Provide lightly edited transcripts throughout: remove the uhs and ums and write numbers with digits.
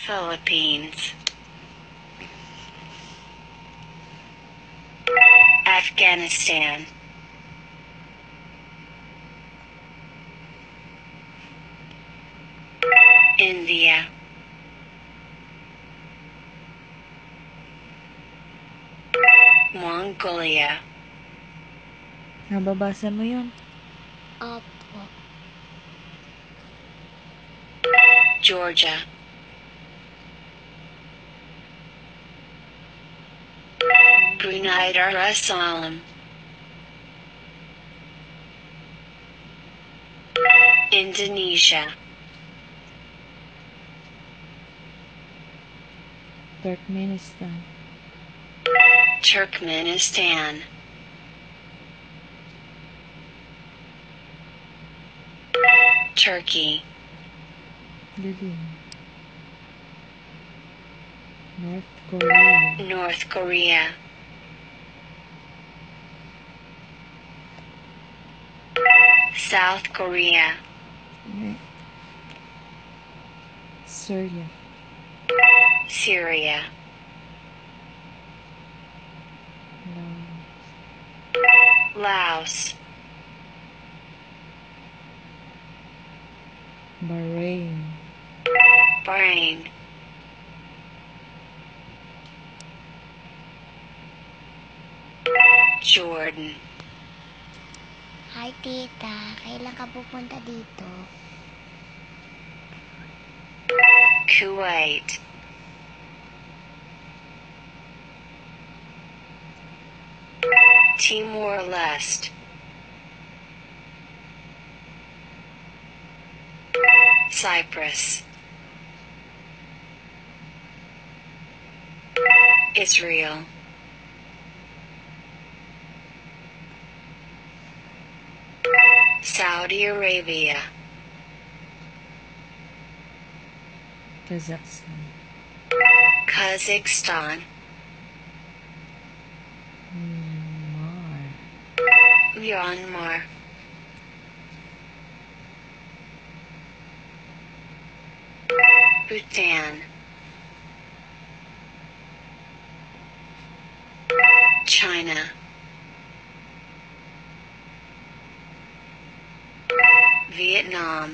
Philippines, Afghanistan, India, Mongolia, Nababasa mo yun? Opo. Georgia, Brunei Darussalam, Indonesia, Turkmenistan, Turkmenistan, Turkey, galing. North Korea, North Korea, South Korea, okay. Syria, Syria, Laos, Laos, Bahrain, Bahrain, Jordan, Hi, tita. Kailan ka pupunta dito? Kuwait, Timor-Leste, Cyprus, Israel, Saudi Arabia, Kazakhstan, Kazakhstan, Myanmar, Myanmar, Bhutan, China, Vietnam,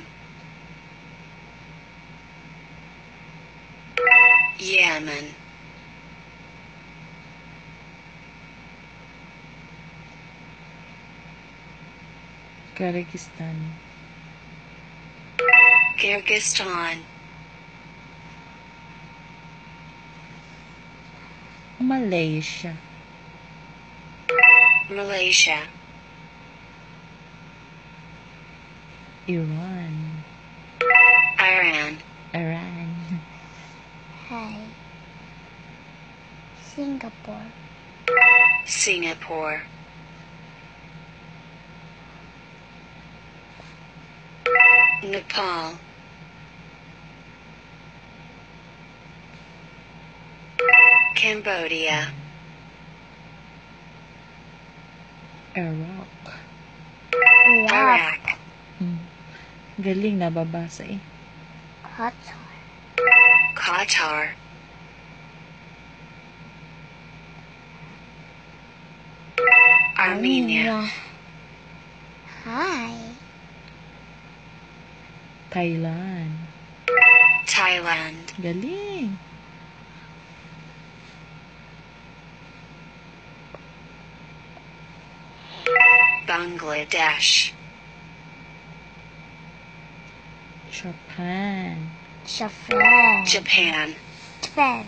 Yemen, Kyrgyzstan, Kyrgyzstan, Malaysia, Malaysia, Iran, Iran, Iran, Hi. Singapore. Singapore, Nepal, Cambodia, Iraq. Iraq, Galing, nababasa eh. Qatar. Qatar, Armenia, Hi. Thailand. Thailand, Galing. Bangladesh, Japan. Japan. Japan, Japan.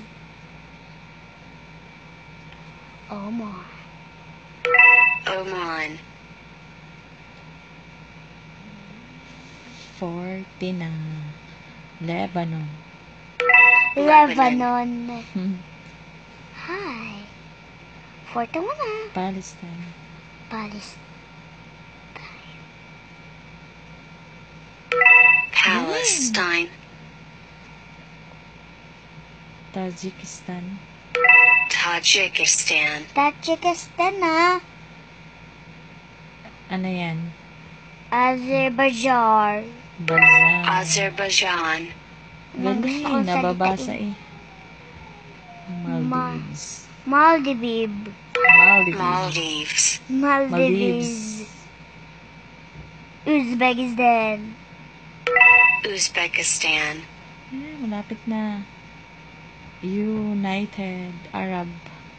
Oman. Oman, 49. Lebanon. Lebanon. Hi. 41. Palestine. Palestine. Palestine, Tajikistan. Tajikistan, Tajikistan na. Ano yan? Azerbaijan. Bazan. Azerbaijan, Anong gusto kong Galing, nababasa salitain? Maldives. Maldives. Maldives. Maldives. Maldives. Uzbekistan. Uzbekistan. Malapit na. United Arab.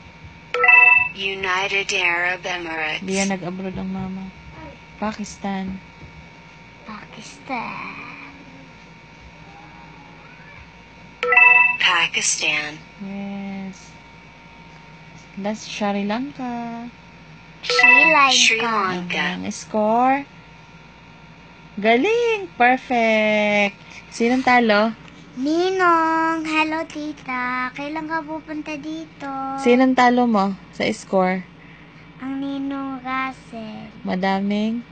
United Arab Emirates. Hindi yan nag-abroad ang mama. Pakistan. Pakistan. Pakistan. Yes. Last, Sri Lanka. Sri Sri Lanka. Lanka. Ang score. Galing! Perfect! Sinong talo? Ninong, hello tita. Kailan ka pupunta dito? Sinong talo mo sa score? Ang Ninong Russell. Madaming?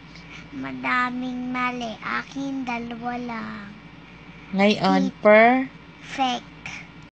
Madaming mali. Akin, 2 lang. Ngayon, per? Fake.